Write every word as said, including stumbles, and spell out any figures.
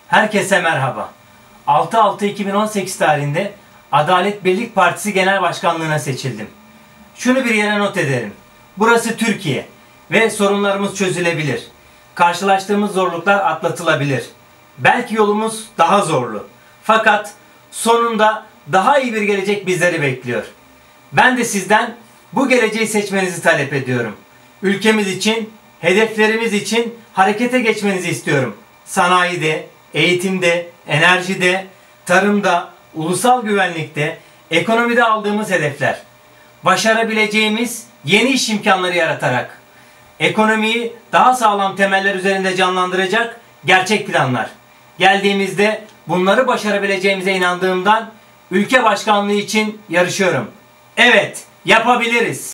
Herkese merhaba. altı altı iki bin on sekiz tarihinde Adalet Birlik Partisi Genel Başkanlığı'na seçildim. Şunu bir yere not edelim. Burası Türkiye ve sorunlarımız çözülebilir. Karşılaştığımız zorluklar atlatılabilir. Belki yolumuz daha zorlu. Fakat sonunda daha iyi bir gelecek bizleri bekliyor. Ben de sizden bu geleceği seçmenizi talep ediyorum. Ülkemiz için, hedeflerimiz için harekete geçmenizi istiyorum. Sanayide, eğitimde, enerjide, tarımda, ulusal güvenlikte, ekonomide aldığımız hedefler. Başarabileceğimiz yeni iş imkanları yaratarak, ekonomiyi daha sağlam temeller üzerinde canlandıracak gerçek planlar. Geldiğimizde bunları başarabileceğimize inandığımdan ülke başkanlığı için yarışıyorum. Evet, yapabiliriz.